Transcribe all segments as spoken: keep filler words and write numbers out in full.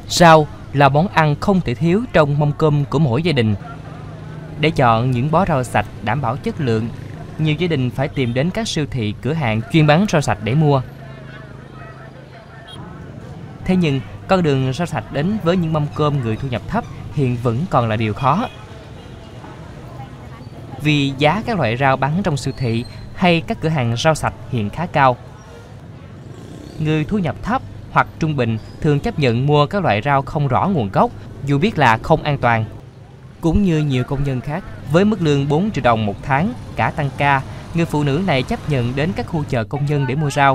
Rau là món ăn không thể thiếu trong mâm cơm của mỗi gia đình. Để chọn những bó rau sạch đảm bảo chất lượng, nhiều gia đình phải tìm đến các siêu thị, cửa hàng chuyên bán rau sạch để mua. Thế nhưng, con đường rau sạch đến với những mâm cơm người thu nhập thấp hiện vẫn còn là điều khó. Vì giá các loại rau bán trong siêu thị hay các cửa hàng rau sạch hiện khá cao. Người thu nhập thấp hoặc trung bình thường chấp nhận mua các loại rau không rõ nguồn gốc dù biết là không an toàn. Cũng như nhiều công nhân khác, với mức lương bốn triệu đồng một tháng, cả tăng ca, người phụ nữ này chấp nhận đến các khu chợ công nhân để mua rau.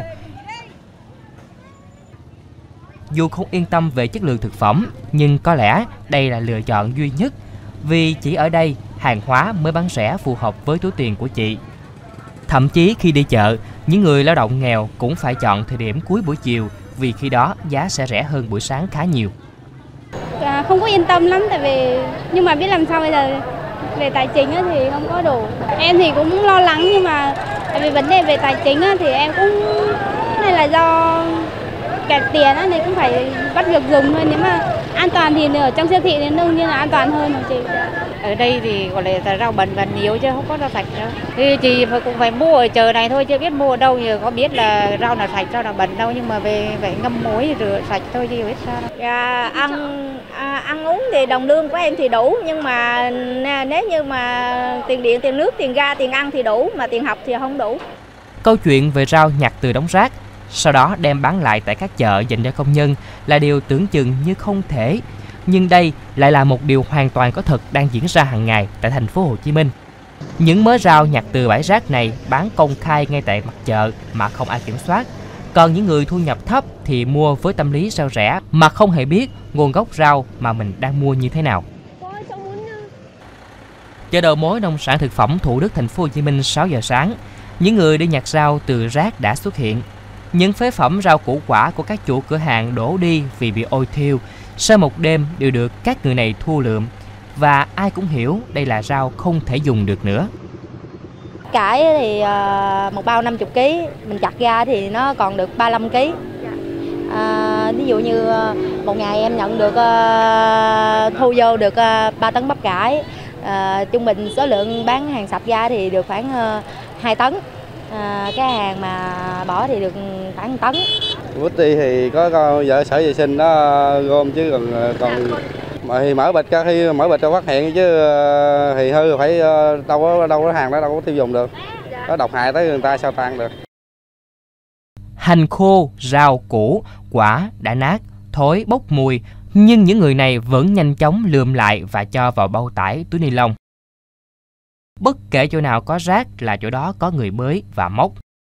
Dù không yên tâm về chất lượng thực phẩm, nhưng có lẽ đây là lựa chọn duy nhất, vì chỉ ở đây hàng hóa mới bán rẻ phù hợp với túi tiền của chị. Thậm chí khi đi chợ, những người lao động nghèo cũng phải chọn thời điểm cuối buổi chiều, vì khi đó giá sẽ rẻ hơn buổi sáng khá nhiều. À, không có yên tâm lắm, tại vì nhưng mà biết làm sao bây giờ, về tài chính thì không có đủ. Em thì cũng lo lắng, nhưng mà tại vì vấn đề về tài chính thì em cũng này là do kẹt tiền thì cũng phải bắt việc dùng thôi. Nếu mà an toàn thì ở trong siêu thị thì đương nhiên là an toàn hơn chị. Ở đây thì gọi là rau bẩn bẩn nhiều chứ không có rau sạch đâu. Thì chị cũng phải mua ở chợ này thôi, chưa biết mua ở đâu, giờ có biết là rau nào sạch, rau nào bẩn đâu, nhưng mà về phải ngâm muối rửa sạch thôi chứ biết sao đâu. À, ăn à, ăn uống thì đồng lương của em thì đủ, nhưng mà nếu như mà tiền điện, tiền nước, tiền ga, tiền ăn thì đủ, mà tiền học thì không đủ. Câu chuyện về rau nhặt từ đống rác, sau đó đem bán lại tại các chợ dành cho công nhân là điều tưởng chừng như không thể. Nhưng đây lại là một điều hoàn toàn có thật đang diễn ra hàng ngày tại thành phố Hồ Chí Minh. Những mớ rau nhặt từ bãi rác này bán công khai ngay tại mặt chợ mà không ai kiểm soát. Còn những người thu nhập thấp thì mua với tâm lý rau rẻ mà không hề biết nguồn gốc rau mà mình đang mua như thế nào. Chợ đầu mối nông sản thực phẩm Thủ Đức, thành phố Hồ Chí Minh sáu giờ sáng, những người đi nhặt rau từ rác đã xuất hiện. Những phế phẩm rau củ quả của các chủ cửa hàng đổ đi vì bị ôi thiêu, sau một đêm đều được các người này thu lượm, và ai cũng hiểu đây là rau không thể dùng được nữa. Cải thì một bao năm mươi ki lô gam, mình chặt ra thì nó còn được ba mươi lăm ki lô gam. À, ví dụ như một ngày em nhận được thu vô được ba tấn bắp cải, à, trung bình số lượng bán hàng sạch ra thì được khoảng hai tấn. À, cái hàng mà bỏ thì được khoảng một tấn. Bút đi thì có vợ sở vệ sinh nó gom, chứ còn còn mà thì mở bịch ra, khi mở bịch cho phát hiện, chứ thì hư phải đâu có đâu có hàng đó đâu có tiêu dùng được, nó độc hại tới người ta sao tan được. Hành khô, rau củ, quả đã nát, thối, bốc mùi, nhưng những người này vẫn nhanh chóng lượm lại và cho vào bao tải, túi ni lông. Bất kể chỗ nào có rác là chỗ đó có người bới và móc.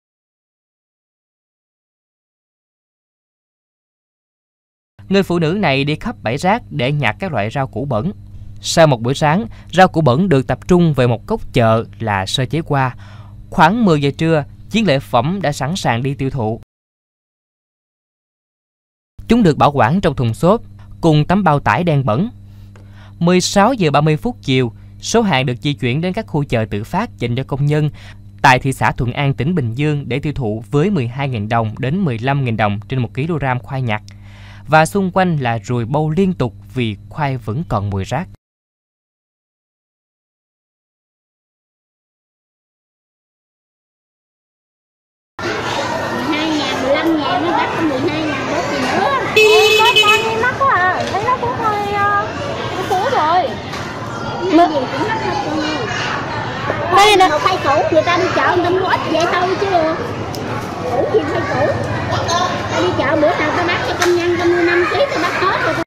Người phụ nữ này đi khắp bãi rác để nhặt các loại rau củ bẩn. Sau một buổi sáng, rau củ bẩn được tập trung về một góc chợ là sơ chế qua. Khoảng mười giờ trưa, chiến lợi phẩm đã sẵn sàng đi tiêu thụ. Chúng được bảo quản trong thùng xốp cùng tấm bao tải đen bẩn. mười sáu giờ ba mươi phút chiều, số hàng được di chuyển đến các khu chợ tự phát dành cho công nhân tại thị xã Thuận An, tỉnh Bình Dương để tiêu thụ với mười hai nghìn đồng đến mười lăm nghìn đồng trên một ki lô gam khoai nhặt. Và xung quanh là ruồi bâu liên tục vì khoai vẫn còn mùi rác. mười hai ngàn, mười lăm ngàn, nó đắt có mười hai ngàn, bớt gì nữa. Có con đi mắc quá à, thấy nó cũng hơi uh, cũ rồi. Cái gì cũng mắc hết con ơi. Đây nè. Khoai củ, người ta đi chợ người ta mua ít vậy thôi chứ. Củ gì khoai củ. Ta đi chợ bữa nào ta bán cho công nhân ta mua năm ký ta bắt hết rồi.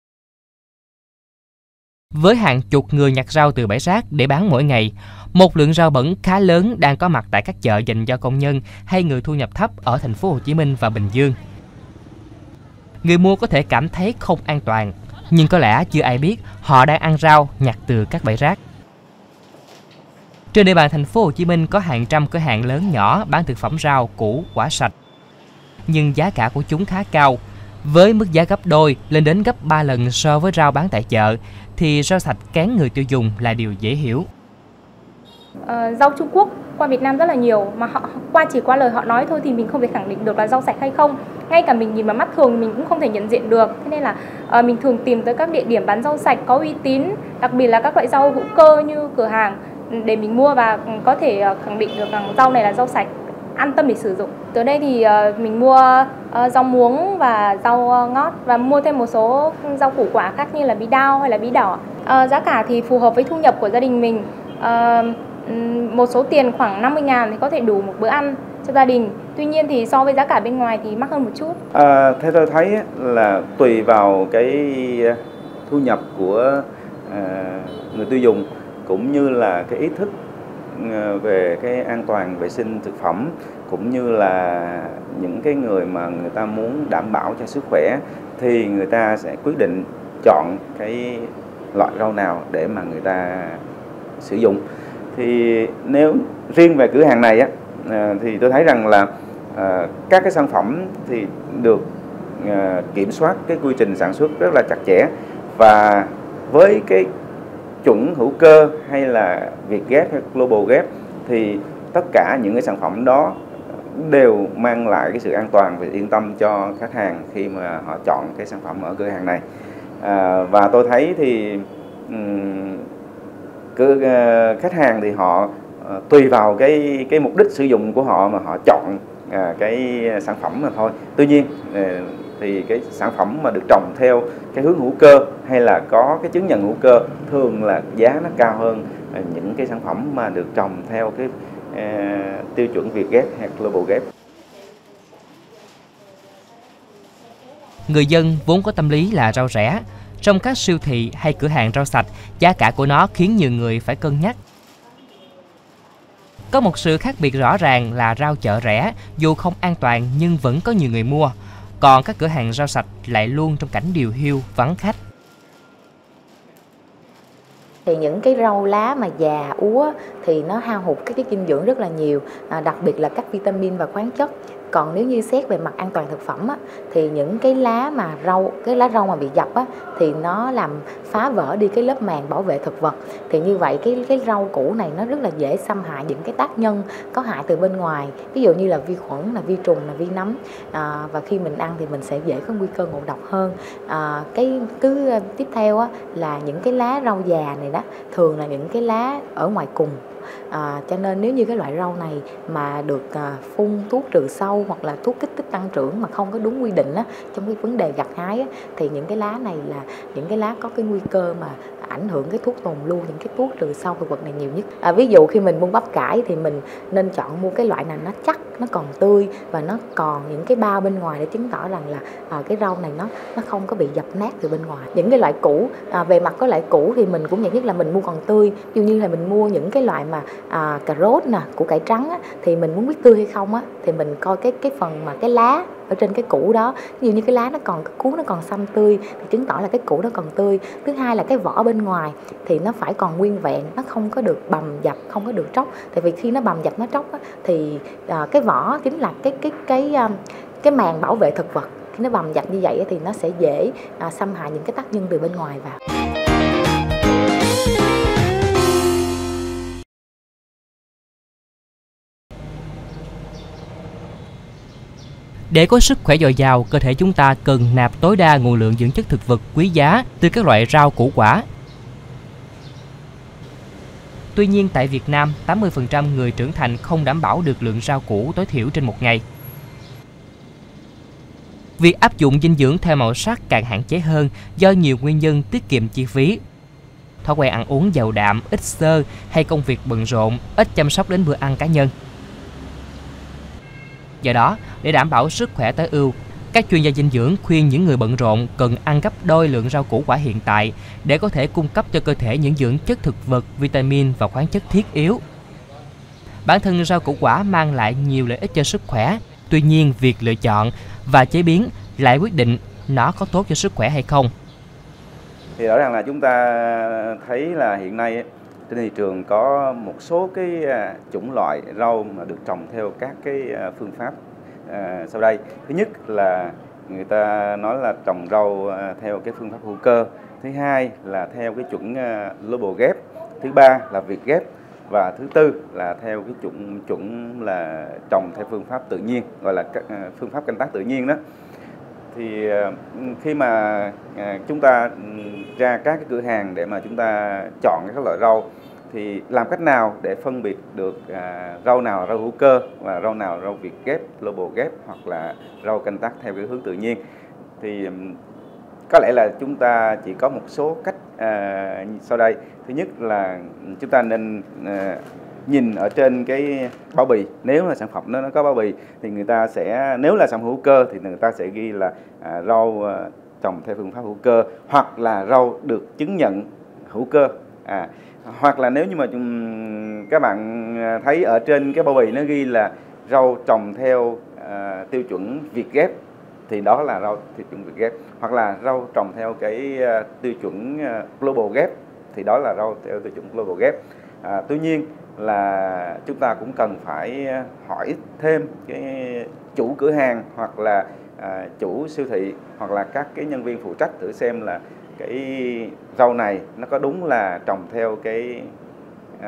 Với hàng chục người nhặt rau từ bãi rác để bán mỗi ngày, một lượng rau bẩn khá lớn đang có mặt tại các chợ dành cho công nhân hay người thu nhập thấp ở thành phố Hồ Chí Minh và Bình Dương. Người mua có thể cảm thấy không an toàn, nhưng có lẽ chưa ai biết họ đang ăn rau nhặt từ các bãi rác. Trên địa bàn thành phố Hồ Chí Minh có hàng trăm cửa hàng lớn nhỏ bán thực phẩm rau củ quả sạch, nhưng giá cả của chúng khá cao. Với mức giá gấp đôi lên đến gấp ba lần so với rau bán tại chợ thì rau sạch kén người tiêu dùng là điều dễ hiểu. Uh, rau Trung Quốc qua Việt Nam rất là nhiều, mà họ qua chỉ qua lời họ nói thôi thì mình không thể khẳng định được là rau sạch hay không. Ngay cả mình nhìn vào mắt thường mình cũng không thể nhận diện được. Thế nên là uh, mình thường tìm tới các địa điểm bán rau sạch có uy tín, đặc biệt là các loại rau hữu cơ như cửa hàng để mình mua và có thể uh, khẳng định được rằng rau này là rau sạch, an tâm để sử dụng. Tới đây thì uh, mình mua uh, rau muống và rau uh, ngót và mua thêm một số rau củ quả khác như là bí đao hay là bí đỏ. Uh, giá cả thì phù hợp với thu nhập của gia đình mình. Uh, một số tiền khoảng năm mươi ngàn thì có thể đủ một bữa ăn cho gia đình. Tuy nhiên thì so với giá cả bên ngoài thì mắc hơn một chút. À, theo tôi thấy là tùy vào cái thu nhập của à, người tiêu dùng cũng như là cái ý thức về cái an toàn vệ sinh thực phẩm, cũng như là những cái người mà người ta muốn đảm bảo cho sức khỏe thì người ta sẽ quyết định chọn cái loại rau nào để mà người ta sử dụng. Thì nếu riêng về cửa hàng này á, thì tôi thấy rằng là à, các cái sản phẩm thì được à, kiểm soát cái quy trình sản xuất rất là chặt chẽ, và với cái chuẩn hữu cơ hay là Việt Gap hay Global Gap thì tất cả những cái sản phẩm đó đều mang lại cái sự an toàn và yên tâm cho khách hàng khi mà họ chọn cái sản phẩm ở cửa hàng này. À, và tôi thấy thì um, cứ, uh, khách hàng thì họ uh, tùy vào cái cái mục đích sử dụng của họ mà họ chọn uh, cái sản phẩm mà thôi. Tuy nhiên uh, thì cái sản phẩm mà được trồng theo cái hướng hữu cơ hay là có cái chứng nhận hữu cơ thường là giá nó cao hơn uh, những cái sản phẩm mà được trồng theo cái uh, tiêu chuẩn Việt Gap hay Global Gap. Người dân vốn có tâm lý là rau rẻ. Trong các siêu thị hay cửa hàng rau sạch, giá cả của nó khiến nhiều người phải cân nhắc. Có một sự khác biệt rõ ràng là rau chợ rẻ, dù không an toàn nhưng vẫn có nhiều người mua. Còn các cửa hàng rau sạch lại luôn trong cảnh điều hiu, vắng khách. Thì những cái rau lá mà già úa thì nó hao hụt các cái dinh dưỡng rất là nhiều, à, đặc biệt là các vitamin và khoáng chất. Còn nếu như xét về mặt an toàn thực phẩm á, thì những cái lá mà rau, cái lá rau mà bị dập á, thì nó làm phá vỡ đi cái lớp màng bảo vệ thực vật. Thì như vậy cái cái rau củ này nó rất là dễ xâm hại những cái tác nhân có hại từ bên ngoài, ví dụ như là vi khuẩn, là vi trùng, là vi nấm. À, và khi mình ăn thì mình sẽ dễ có nguy cơ ngộ độc hơn. À, cái cứ tiếp theo á, là những cái lá rau già này đó thường là những cái lá ở ngoài cùng. À, cho nên nếu như cái loại rau này mà được à, phun thuốc trừ sâu hoặc là thuốc kích thích tăng trưởng mà không có đúng quy định á, trong cái vấn đề gặt hái á, thì những cái lá này là những cái lá có cái nguy cơ mà ảnh hưởng cái thuốc tồn lưu, những cái thuốc trừ sâu thực vật này nhiều nhất. À, ví dụ khi mình mua bắp cải thì mình nên chọn mua cái loại nào nó chắc, nó còn tươi và nó còn những cái bao bên ngoài để chứng tỏ rằng là à, cái rau này nó nó không có bị dập nát từ bên ngoài. Những cái loại củ, à, về mặt có loại củ thì mình cũng nhận nhất là mình mua còn tươi. Ví dụ như là mình mua những cái loại mà à, cà rốt nè, củ cải trắng á, thì mình muốn biết tươi hay không á, thì mình coi cái cái phần mà cái lá ở trên cái củ đó, ví dụ như cái lá nó còn, cái cuống nó còn xanh tươi thì chứng tỏ là cái củ nó còn tươi. Thứ hai là cái vỏ bên ngoài thì nó phải còn nguyên vẹn, nó không có được bầm dập, không có được tróc. Tại vì khi nó bầm dập, nó tróc á, thì à, cái vỏ chính là cái cái cái cái, cái màng bảo vệ thực vật. Khi nó bầm dập như vậy thì nó sẽ dễ à, xâm hại những cái tác nhân từ bên ngoài vào. Để có sức khỏe dồi dào, cơ thể chúng ta cần nạp tối đa nguồn lượng dưỡng chất thực vật quý giá từ các loại rau củ quả. Tuy nhiên tại Việt Nam, tám mươi phần trăm người trưởng thành không đảm bảo được lượng rau củ tối thiểu trên một ngày. Việc áp dụng dinh dưỡng theo màu sắc càng hạn chế hơn do nhiều nguyên nhân tiết kiệm chi phí. Thói quen ăn uống giàu đạm, ít xơ hay công việc bận rộn, ít chăm sóc đến bữa ăn cá nhân. Do đó, để đảm bảo sức khỏe tối ưu, các chuyên gia dinh dưỡng khuyên những người bận rộn cần ăn gấp đôi lượng rau củ quả hiện tại để có thể cung cấp cho cơ thể những dưỡng chất thực vật, vitamin và khoáng chất thiết yếu. Bản thân rau củ quả mang lại nhiều lợi ích cho sức khỏe, tuy nhiên việc lựa chọn và chế biến lại quyết định nó có tốt cho sức khỏe hay không. Thì rõ ràng là chúng ta thấy là hiện nay trên thị trường có một số cái chủng loại rau mà được trồng theo các cái phương pháp à, sau đây. Thứ nhất là người ta nói là trồng rau theo cái phương pháp hữu cơ. Thứ hai là theo cái chuẩn Global Gap. Thứ ba là Việt Gap. Và thứ tư là theo cái chuẩn chuẩn là trồng theo phương pháp tự nhiên, gọi là phương pháp canh tác tự nhiên đó. Thì khi mà chúng ta ra các cái cửa hàng để mà chúng ta chọn các loại rau thì làm cách nào để phân biệt được rau nào là rau hữu cơ và rau nào là rau Việt ghép, global ghép hoặc là rau canh tác theo cái hướng tự nhiên? Thì có lẽ là chúng ta chỉ có một số cách à, sau đây. Thứ nhất là chúng ta nên à, nhìn ở trên cái bao bì. Nếu là sản phẩm nó, nó có bao bì thì người ta sẽ, nếu là sản phẩm hữu cơ thì người ta sẽ ghi là à, rau à, trồng theo phương pháp hữu cơ, hoặc là rau được chứng nhận hữu cơ. À, hoặc là nếu như mà các bạn thấy ở trên cái bao bì nó ghi là rau trồng theo à, tiêu chuẩn Việt ghép thì đó là rau tiêu chuẩn Việt ghép, hoặc là rau trồng theo cái uh, tiêu chuẩn uh, global ghép thì đó là rau theo tiêu chuẩn global ghép. À, tuy nhiên là chúng ta cũng cần phải hỏi thêm cái chủ cửa hàng hoặc là uh, chủ siêu thị hoặc là các cái nhân viên phụ trách thử xem là cái rau này nó có đúng là trồng theo cái uh,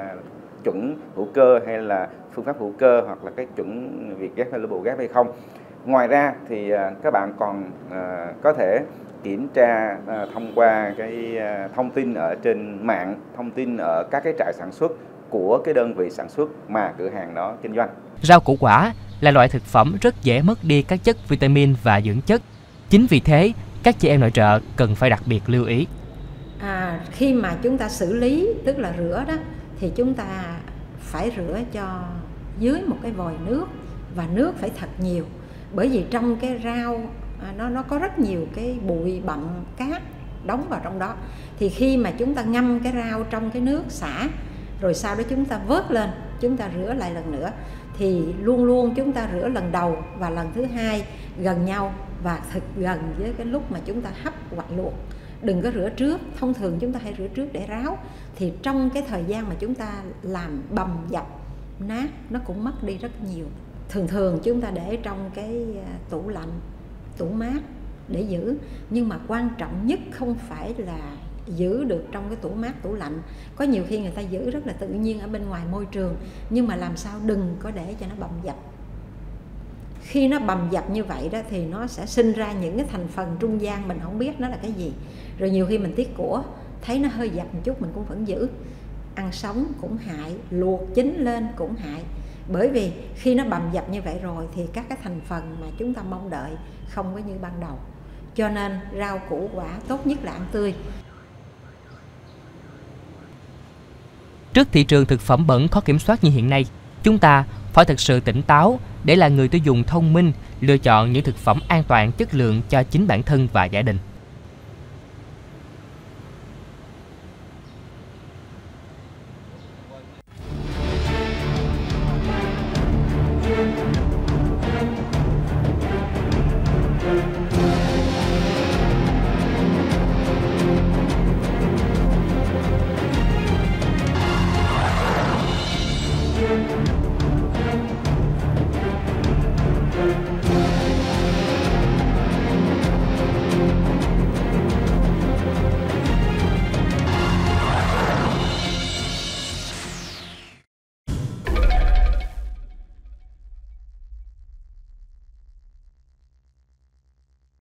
chuẩn hữu cơ hay là phương pháp hữu cơ hoặc là cái chuẩn Việt ghép hay global ghép hay không. Ngoài ra thì các bạn còn có thể kiểm tra thông qua cái thông tin ở trên mạng, thông tin ở các cái trại sản xuất của cái đơn vị sản xuất mà cửa hàng đó kinh doanh. Rau củ quả là loại thực phẩm rất dễ mất đi các chất vitamin và dưỡng chất. Chính vì thế, các chị em nội trợ cần phải đặc biệt lưu ý. À, khi mà chúng ta xử lý, tức là rửa đó, thì chúng ta phải rửa cho dưới một cái vòi nước và nước phải thật nhiều. Bởi vì trong cái rau nó nó có rất nhiều cái bụi bặm cát đóng vào trong đó. Thì khi mà chúng ta ngâm cái rau trong cái nước xả rồi sau đó chúng ta vớt lên, chúng ta rửa lại lần nữa, thì luôn luôn chúng ta rửa lần đầu và lần thứ hai gần nhau và thật gần với cái lúc mà chúng ta hấp hoặc luộc. Đừng có rửa trước, thông thường chúng ta hay rửa trước để ráo, thì trong cái thời gian mà chúng ta làm bầm dập nát nó cũng mất đi rất nhiều. Thường thường chúng ta để trong cái tủ lạnh, tủ mát để giữ. Nhưng mà quan trọng nhất không phải là giữ được trong cái tủ mát, tủ lạnh. Có nhiều khi người ta giữ rất là tự nhiên ở bên ngoài môi trường, nhưng mà làm sao đừng có để cho nó bầm dập. Khi nó bầm dập như vậy đó thì nó sẽ sinh ra những cái thành phần trung gian mình không biết nó là cái gì. Rồi nhiều khi mình tiếc của, thấy nó hơi dập một chút mình cũng vẫn giữ. Ăn sống cũng hại, luộc chín lên cũng hại. Bởi vì khi nó bầm dập như vậy rồi thì các cái thành phần mà chúng ta mong đợi không có như ban đầu. Cho nên rau củ quả tốt nhất là ăn tươi. Trước thị trường thực phẩm bẩn khó kiểm soát như hiện nay, chúng ta phải thực sự tỉnh táo để là người tiêu dùng thông minh, lựa chọn những thực phẩm an toàn, chất lượng cho chính bản thân và gia đình.